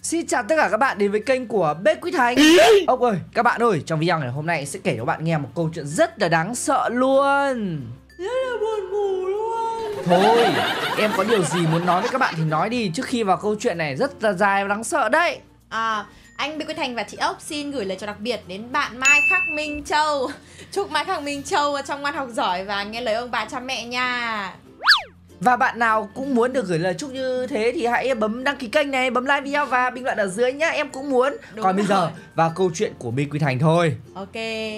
Xin chào tất cả các bạn đến với kênh của Bê Quý Thành. Ốc ơi, các bạn ơi, trong video này hôm nay sẽ kể cho các bạn nghe một câu chuyện rất là đáng sợ luôn. Rất là buồn ngủ luôn. Thôi, em có điều gì muốn nói với các bạn thì nói đi, trước khi vào câu chuyện này rất là dài và đáng sợ đấy. Anh Bê Quý Thành và chị Ốc xin gửi lời chào đặc biệt đến bạn Mai Khắc Minh Châu. Chúc Mai Khắc Minh Châu trong ngoan học giỏi và nghe lời ông bà cha mẹ nha. Và bạn nào cũng muốn được gửi lời chúc như thế thì hãy bấm đăng ký kênh này, bấm like video và bình luận ở dưới nhá, em cũng muốn. Đúng Còn bây giờ rồi. vào câu chuyện của Bê Quý Thành thôi. Ok.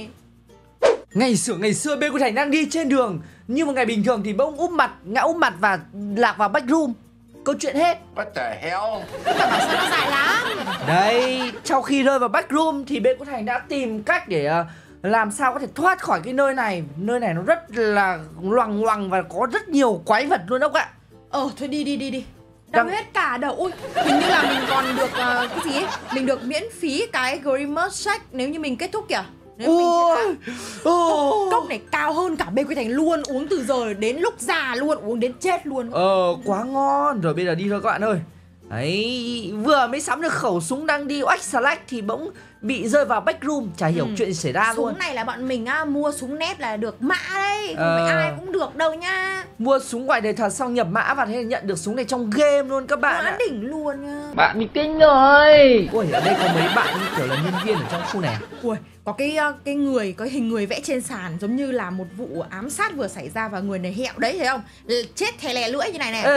Ngày xưa Bê Quý Thành đang đi trên đường như một ngày bình thường thì bỗng ngã úp mặt và lạc vào backroom. Câu chuyện hết. What the hell? Các bạn bảo sao nó dài lắm. Đấy, sau khi rơi vào backroom thì Bê Quý Thành đã tìm cách để làm sao có thể thoát khỏi cái nơi này. Nơi này nó rất là loằng ngoằng và có rất nhiều quái vật luôn Ốc ạ. Thôi đi. Đau hết cả đầu. Ui, hình như là mình còn được cái gì ấy. Mình được miễn phí cái Grimace Shake nếu như mình kết thúc kìa. Nếu mình chiến thắng. Cốc này cao hơn cả Bê Quý Thành luôn. Uống từ giờ đến lúc già luôn. Uống đến chết luôn. Quá ngon. Rồi bây giờ đi thôi các bạn ơi. Đấy, vừa mới sắm được khẩu súng đang đi oách select thì bỗng bị rơi vào backroom. Chả hiểu chuyện xảy ra luôn. Súng này là bọn mình mua súng nép là được mã đấy. Không phải ai cũng được đâu nha. Mua súng ngoài đời thật xong nhập mã và thế là nhận được súng này trong game luôn các bạn ạ. Đỉnh luôn nha. Bạn bị kinh rồi. Ui, ở đây có mấy bạn như kiểu là nhân viên ở trong khu này à? Ui, có cái người, có hình người vẽ trên sàn giống như là một vụ ám sát vừa xảy ra và người này hẹo đấy, thấy không? Chết thè lè lưỡi như này nè.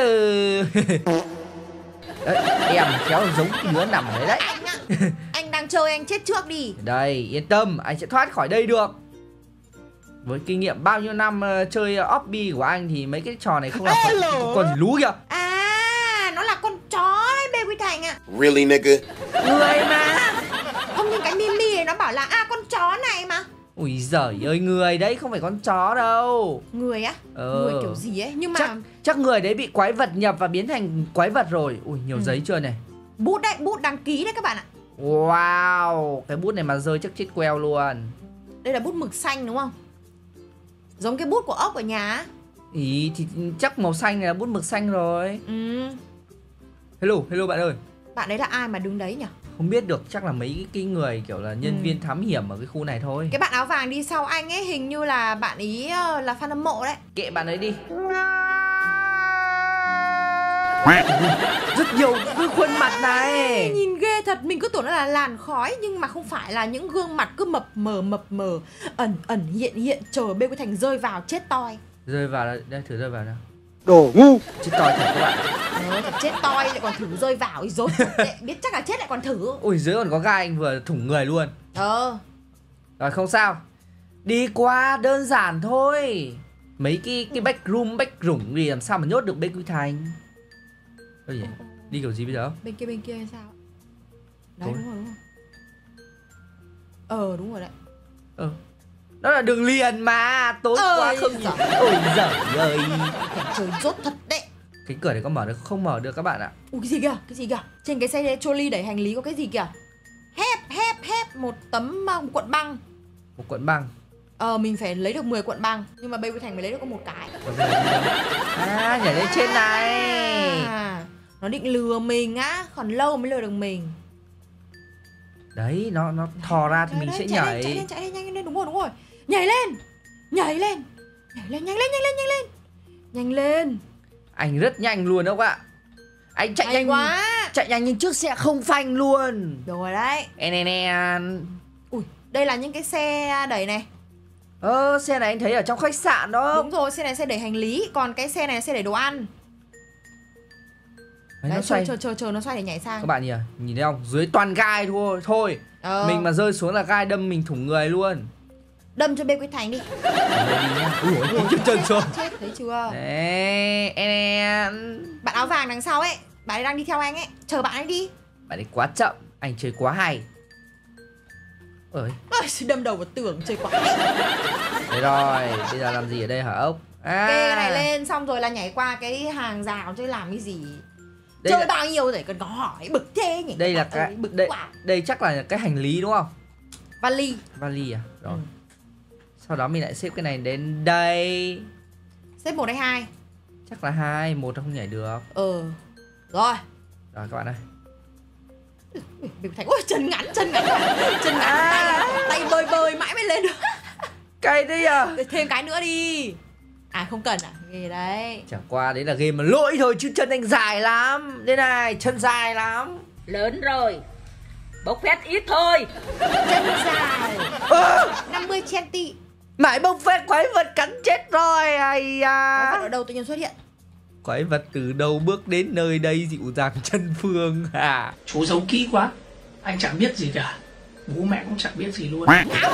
Đấy, em khéo giống cái đứa nằm ở đấy đấy. Anh ạ, anh đang chơi anh chết trước đi. Đây, yên tâm, anh sẽ thoát khỏi đây được. Với kinh nghiệm bao nhiêu năm chơi Obby của anh thì mấy cái trò này không làm phải. Còn gì lú kìa. Nó là con chó đấy Bê Quý Thành ạ. Really, nigga? Người mà. Không, nhưng cái Mimi này nó bảo là con chó này mà. Ui giời ơi, người đấy không phải con chó đâu. Người á? Người kiểu gì ấy. Nhưng mà chắc người đấy bị quái vật nhập và biến thành quái vật rồi. Ui, nhiều giấy chưa này. Bút đấy, bút đăng ký đấy các bạn ạ. Wow, cái bút này mà rơi chắc chết queo luôn. Đây là bút mực xanh đúng không? Giống cái bút của Ốc ở nhà. Ý thì chắc màu xanh này là bút mực xanh rồi. Hello bạn ơi. Bạn đấy là ai mà đứng đấy nhỉ? Không biết được, chắc là mấy cái người kiểu là nhân viên thám hiểm ở cái khu này thôi. Cái bạn áo vàng đi sau anh ấy hình như là bạn ý là fan hâm mộ đấy. Kệ bạn ấy đi. Rất nhiều cái khuôn mặt này. Nhìn ghê thật, mình cứ tưởng nó là làn khói nhưng mà không phải, là những gương mặt cứ mập mờ, ẩn hiện chờ Bê Quý Thành rơi vào chết toi. Rơi vào đây, thử rơi vào nào. Đồ ngu. Chết toi thật các bạn. Thật chết toi lại còn thử rơi vào ý dối. Biết chắc là chết lại còn thử. Ui, dưới còn có gai anh vừa thủng người luôn. Rồi không sao. Đi qua đơn giản thôi. Mấy cái backroom rủng gì làm sao mà nhốt được Bê Quý Thành. Ôi gì? Đi kiểu gì bây giờ? Bên kia hay sao? Đấy đúng rồi. Đúng rồi đấy. Đó là đường liền mà. Tốt quá không nhỉ? Ôi giời ơi. Trời rốt thật đấy. Cái cửa này có mở được không? Mở được các bạn ạ. Ui, cái gì kìa? Trên cái xe trolley đẩy hành lý có cái gì kìa? Hép một tấm cuộn băng. Một cuộn băng. Mình phải lấy được 10 cuộn băng. Nhưng mà Bê Quý Thành mới lấy được có một cái. Nhảy lên trên này. Nó định lừa mình á. Còn lâu mới lừa được mình. Đấy, nó thò ra thì mình sẽ nhảy. Chạy lên, nhanh lên, đúng rồi. Nhảy lên. Nhanh lên. Anh rất nhanh luôn đâu ạ. Anh chạy nhanh quá. Chạy nhanh nhưng chiếc xe không phanh luôn. Rồi đấy. Ui, đây là những cái xe đẩy này. Xe này anh thấy ở trong khách sạn đó. Đúng rồi, xe này xe đẩy hành lý. Còn cái xe này là xe đẩy đồ ăn. Đấy, nó xoay. Chờ nó xoay để nhảy sang. Các bạn nhìn thấy không? Dưới toàn gai thôi. Mình mà rơi xuống là gai đâm mình thủng người luôn. Đâm cho Bê Quý Thành đi. Ui, chân chưa? Chết, thấy chưa? Đấy, bạn áo vàng đằng sau ấy, bạn ấy đang đi theo anh ấy. Chờ bạn ấy đi. Bạn ấy quá chậm, anh chơi quá hay. Đâm đầu vào tường, chơi quá hay. Thế rồi, bây giờ làm gì ở đây hả Ốc? Kê cái này lên xong rồi là nhảy qua cái hàng rào chứ làm cái gì. Đây chơi là... bao nhiêu rồi cần có hỏi, bực thế nhỉ. Đây là cái đây chắc là cái hành lý đúng không? Vali à? Rồi. Sau đó mình lại xếp cái này đến đây. Xếp 1 hay 2? Chắc là 2, 1 không nhảy được. Rồi Rồi các bạn ơi. Bê Quy Thành, ôi chân ngắn tay bơi mãi mới lên được. Cay đấy à. Thêm cái nữa đi. À không cần à, ghê đấy. Chẳng qua đấy là game mà lỗi thôi chứ chân anh dài lắm. Đây này, chân dài lắm. Lớn rồi, bốc phét ít thôi. Chân dài 50 cm. Mãi bông phét quái vật cắn chết rồi. Ai Quái vật à. ở đâu tự nhiên xuất hiện? Quái vật từ đâu bước đến nơi đây dịu dàng chân phương à. Chú giấu kỹ quá, anh chẳng biết gì cả. Bố mẹ cũng chẳng biết gì luôn.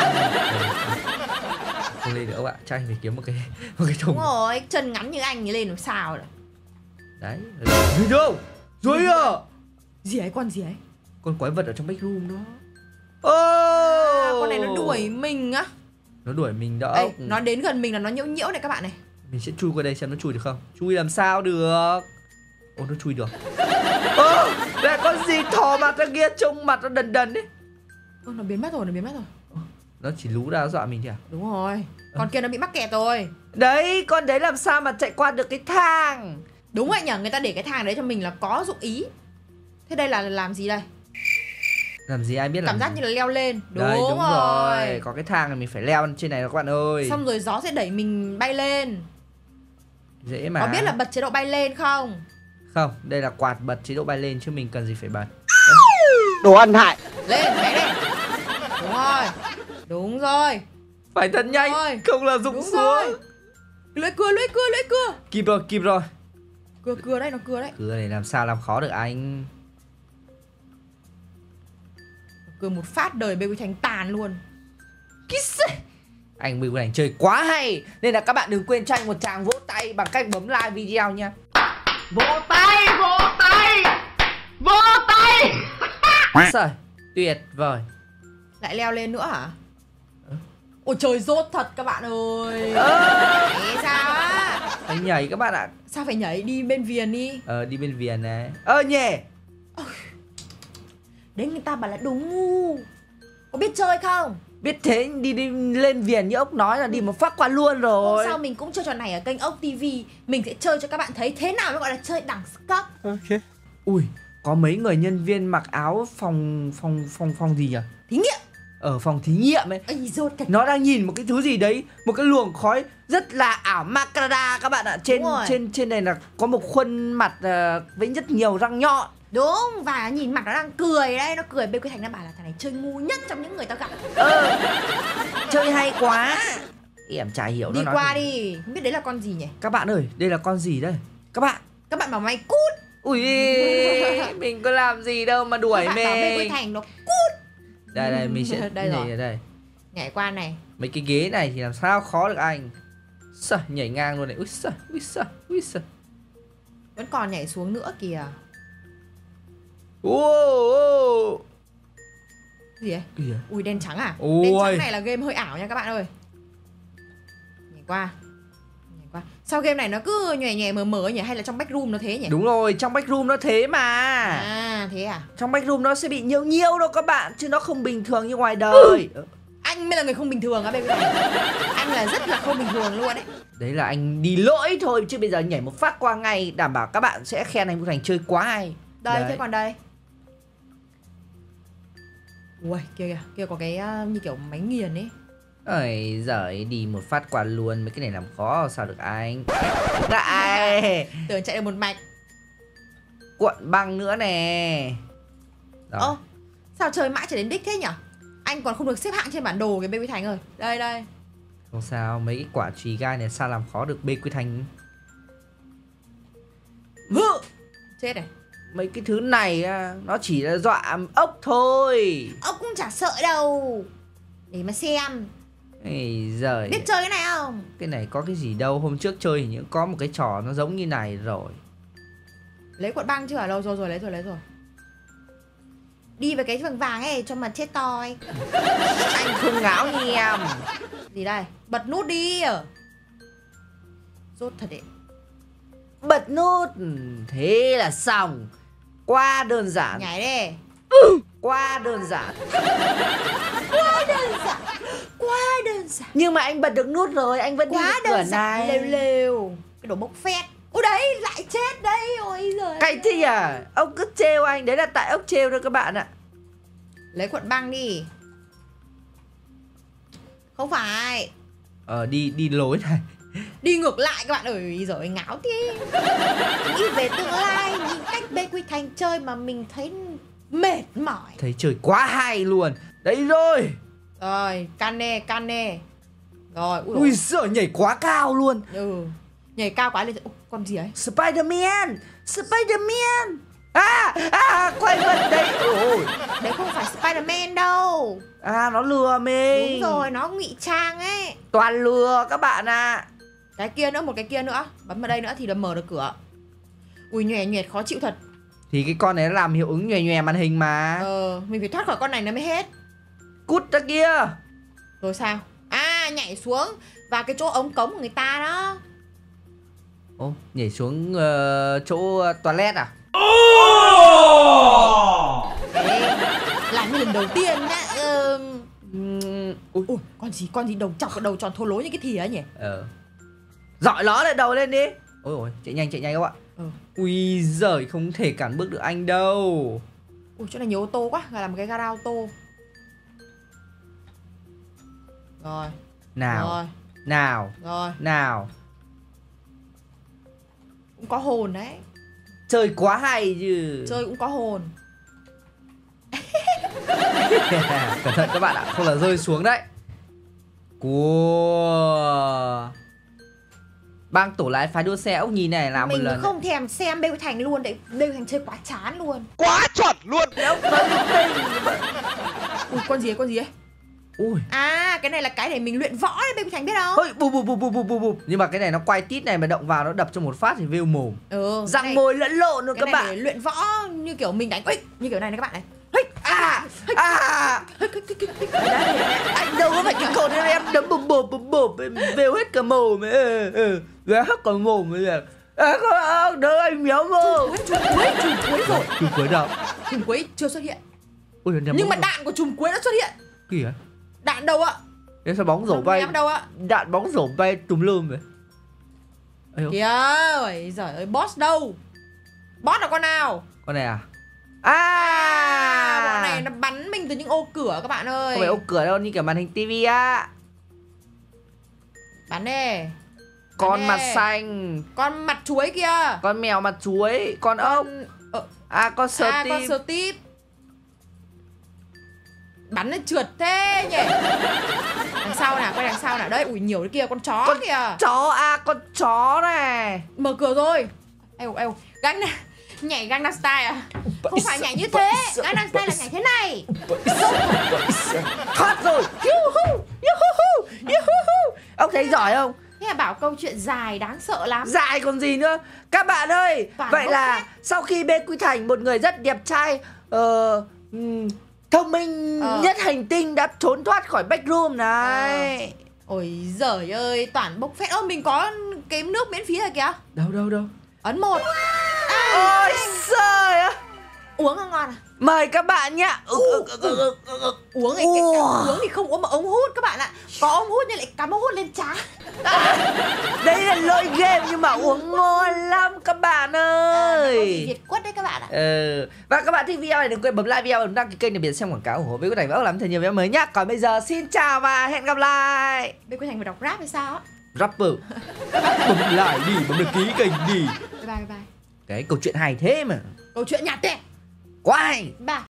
Không lên được các bạn, chắc anh phải kiếm một cái thùng. Đúng rồi, chân ngắn như anh thì lên làm sao rồi. Đấy, gì đâu? Dưới à. Gì ấy, con gì ấy? Con quái vật ở trong backroom đó. Con này nó đuổi mình á. Nó đuổi mình đó. Ê, nó đến gần mình là nó nhiễu nhiễu này các bạn này. Mình sẽ chui qua đây xem nó chui được không. Chui làm sao được. Ồ, nó chui được. Đây con gì thò mặt ra kia, trông mặt nó đần đần đấy. Nó biến mất rồi. Nó chỉ lú ra dọa mình kìa. Đúng rồi, con kia nó bị mắc kẹt rồi. Đấy, con đấy làm sao mà chạy qua được cái thang. Đúng vậy nhở, người ta để cái thang đấy cho mình là có dụng ý. Thế đây là làm gì đây? Làm gì ai biết. Cảm giác như là leo lên. Đây, đúng rồi. Có cái thang này mình phải leo trên này các bạn ơi. Xong rồi gió sẽ đẩy mình bay lên. Dễ mà. Có biết là bật chế độ bay lên không? Không, đây là quạt bật chế độ bay lên chứ mình cần gì phải bật. Đồ ăn hại. Lên, bé lên. Đúng rồi. Phải thật nhanh, rồi. không là rụng Đúng xuống. rồi. Lưỡi cưa. Kịp rồi. Cưa đấy, nó cưa đấy. Cưa này làm sao làm khó được anh. Cưa một phát đời Bê Quy Thành tàn luôn. Kiss. Anh Bê Quy Thành chơi quá hay. Nên là các bạn đừng quên cho anh một tràng vỗ tay bằng cách bấm like video nha. Vỗ tay. Trời, tuyệt vời. Lại leo lên nữa hả? Ôi trời, rốt thật các bạn ơi. Thế sao á? Phải nhảy các bạn ạ. Sao phải nhảy, đi bên viền đi. Đi bên viền này. Nhè. Đấy người ta bảo là đồ ngu. Có biết chơi không? Biết thế đi lên viền như ốc nói là đi một phát qua luôn rồi. Hôm sau mình cũng chơi trò này ở kênh Ốc TV. Mình sẽ chơi cho các bạn thấy thế nào mới gọi là chơi đẳng cấp. Ok. Ui, có mấy người nhân viên mặc áo phòng gì nhỉ? Thí nghiệm. Ở phòng thí nghiệm ấy. Ây rốt thật. Nó đang nhìn một cái thứ gì đấy, một cái luồng khói rất là ảo Macada các bạn ạ. Trên này là có một khuôn mặt với rất nhiều răng nhọn. Đúng, và nhìn mặt nó đang cười đấy. Nó cười, Bê Quy Thành nó bảo là thằng này chơi ngu nhất trong những người tao gặp. Chơi hay quá. Em chả hiểu đi nó nói qua gì. đi. Không biết đấy là con gì nhỉ? Các bạn ơi, đây là con gì đây? Các bạn bảo mày cút. Ui, mình có làm gì đâu mà đuổi Các bạn bảo Bê Quy mình. Thành nó cút. Đây mình sẽ Đây rồi. nhảy ở đây. Nhảy qua này. Mấy cái ghế này thì làm sao khó được anh. Sao nhảy ngang luôn này. Ui sao. Vẫn còn nhảy xuống nữa kìa. Gì vậy? Kìa. Ui đen trắng à? Ôi. Đen trắng này là game hơi ảo nha các bạn ơi. Nhảy qua. Sao game này nó cứ nhòe mờ nhỉ? Hay là trong backroom nó thế nhỉ? Đúng rồi, trong backroom nó thế mà. À thế à? Trong backroom nó sẽ bị nhiễu đâu các bạn. Chứ nó không bình thường như ngoài đời. Anh mới là người không bình thường á baby. Anh là rất là không bình thường luôn đấy. Đấy là anh đi lỗi thôi. Chứ bây giờ nhảy một phát qua ngay. Đảm bảo các bạn sẽ khen anh Vũ Thành chơi quá hay. Đây, đấy. thế còn đây. Ui, kia có cái như kiểu máy nghiền ấy. Ôi giời, đi một phát qua luôn. Mấy cái này làm khó sao được anh. Lại Tưởng chạy được một mạch. cuộn băng nữa nè. Ơ, sao chơi mãi trở đến đích thế nhỉ? Anh còn không được xếp hạng trên bản đồ cái Bê Quy Thành ơi. Đây. Không sao, mấy cái quả chùy gai này sao làm khó được Bê Quy Thành. Chết này. Mấy cái thứ này nó chỉ là dọa ốc thôi. Ông cũng chả sợ đâu. Để mà xem. Ây giời. Biết chơi cái này không? Cái này có cái gì đâu. Hôm trước chơi hình như có một cái trò nó giống như này rồi. Lấy cuộn băng chưa? Lâu rồi, lấy rồi. Đi về cái vàng ấy cho mà chết toi. Anh không ngáo như em. Gì đây? Bật nút đi. Rốt thật đấy. Bật nút. Thế là xong. Quá đơn giản. Nhảy đi. Quá đơn giản. Quá đơn giản. Nhưng mà anh bật được nút rồi. Anh vẫn đi Quá được cửa đơn giản. này. Lêu. Cái đồ bốc phét. Ôi đấy, lại chết đây. Ôi giời. Cái gì à? Ông cứ trêu anh, đấy là tại ông trêu thôi các bạn ạ. Lấy cuộn băng đi. Không phải. Đi lối này. Đi ngược lại các bạn ơi, giời ngáo thế. Nghĩ về tương lai, nhìn cách Bê Quy Thành chơi mà mình thấy mệt mỏi. Thấy chơi quá hay luôn. Đấy rồi. Rồi, can nê. Rồi, Ui giời, nhảy quá cao luôn. Nhảy cao quá lên. Con gì ấy? Spider-Man. Quay vật đấy. Ôi. Đấy không phải Spider-Man đâu. Nó lừa mình. Đúng rồi, nó ngụy trang ấy. Toàn lừa các bạn ạ. Cái kia nữa, một cái kia nữa. Bấm vào đây nữa thì là mở được cửa. Ui nhòe nhòe khó chịu thật. Thì cái con này nó làm hiệu ứng nhòe nhòe màn hình mà. Mình phải thoát khỏi con này nó mới hết. Cút ra kia. Rồi sao? Nhảy xuống vào cái chỗ ống cống của người ta đó. Ô, nhảy xuống chỗ toilet à? Ê, làm như lần đầu tiên nhá. Ui, con gì đầu chọc đầu tròn thô lố như cái thìa ấy nhỉ? Dọi nó lại đầu lên đi. Ôi, chạy nhanh các bạn. Ui giời, không thể cản bước được anh đâu. Ui, chỗ này nhiều ô tô quá, làm cái gara ô tô. Rồi. Nào. Cũng có hồn đấy. Chơi quá hay chứ. Chơi cũng có hồn. Cẩn thận các bạn ạ, không là rơi xuống đấy. Bang tổ lái phái đua xe ốc nhìn này làm một lần. Mình không thèm xem Bê Quy Thành luôn đấy. Bê Quy Thành chơi quá chán luôn. Quá chuẩn luôn. Ui, con gì ấy? Ui. Cái này là cái để mình luyện võ đấy, Bê Quy Thành biết không? Ôi, bù. Nhưng mà cái này nó quay tít này mà động vào nó đập cho một phát thì vêu mồm. Răng môi lẫn lộn luôn các bạn. Để luyện võ như kiểu mình đánh như kiểu này các bạn này. Anh đâu có phải cái cột nên em đấm bộp vêu hết cả mồm ấy. Vé hết cả mồm ấy. Không, đỡ anh méo mồm. Chùm cuối rồi. Chùm cuối đâu? Chùm cuối chưa xuất hiện. Ôi, nhưng mà đạn của chùm cuối đã xuất hiện. Kìa. Đạn đâu ạ? Thế sao bóng rổ bay? Đâu ạ? Đạn bóng rổ bay tùm lum vậy. Kìa, ôi giời ơi, boss đâu? Boss là con nào? Con này à? Bọn này nó bắn mình từ những ô cửa các bạn ơi. Không phải ô cửa đâu, như kiểu màn hình tivi á. Bắn đi. Con mặt xanh. Con mặt chuối kia. Con mèo mặt chuối. Con ốc. Con sờ típ. Con sờ típ. Bắn nó trượt thế nhỉ. Đằng sau nào, quay đằng sau nào. Đây, ui nhiều cái kia, con chó kìa. Con chó này. Mở cửa rồi. Eo, nhảy Gangnam Style à? Không phải nhảy như thế. Gangnam Style là nhảy thế này. Thoát rồi. Ông thấy giỏi không? Thế là bảo câu chuyện dài đáng sợ lắm. Dài còn gì nữa. Các bạn ơi, vậy là sau khi Bê Quy Thành, một người rất đẹp trai, thông minh nhất hành tinh, đã trốn thoát khỏi backroom này. Ôi giời ơi, toàn bốc phét. Mình có cái nước miễn phí rồi kìa. Đâu. Ấn 1. Ôi trời ơi. Uống ngon à? Mời các bạn nhá. Uống thì không uống mà ống hút các bạn ạ. Có ống hút nhưng lại cắm ống hút lên trán. Đây là lỗi game nhưng mà uống ngon lắm các bạn ơi. Việt quất đấy các bạn ạ. Và các bạn thích video này đừng quên bấm like video, đăng ký kênh để biết xem quảng cáo ủng hộ Bê Quy Thành và làm thật nhiều video mới nhá. Còn bây giờ xin chào và hẹn gặp lại. Bê Quy Thành phải đọc rap hay sao á? Rapper. Bấm like đi, bấm đăng ký kênh đi. Bye bye. Cái câu chuyện hay thế mà. Câu chuyện nhạt thế. Quá hay. Bye.